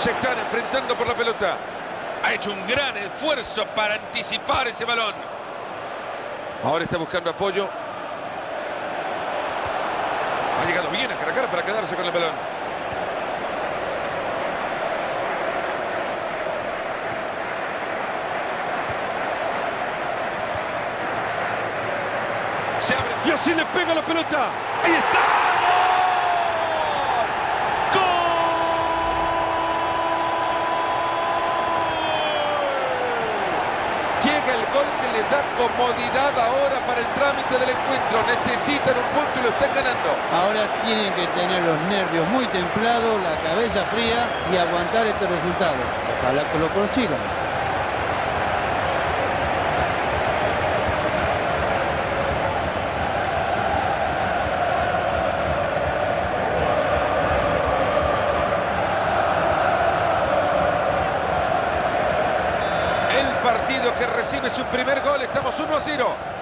Se están enfrentando por la pelota. Ha hecho un gran esfuerzo para anticipar ese balón. Ahora está buscando apoyo. Ha llegado bien a cargar para quedarse con el balón. Se abre y así le pega la pelota. ¡Ahí está! Llega el gol que les da comodidad ahora para el trámite del encuentro. Necesitan un punto y lo están ganando. Ahora tienen que tener los nervios muy templados, la cabeza fría y aguantar este resultado. Ojalá que lo consigan. Partido que recibe su primer gol. Estamos 1-0.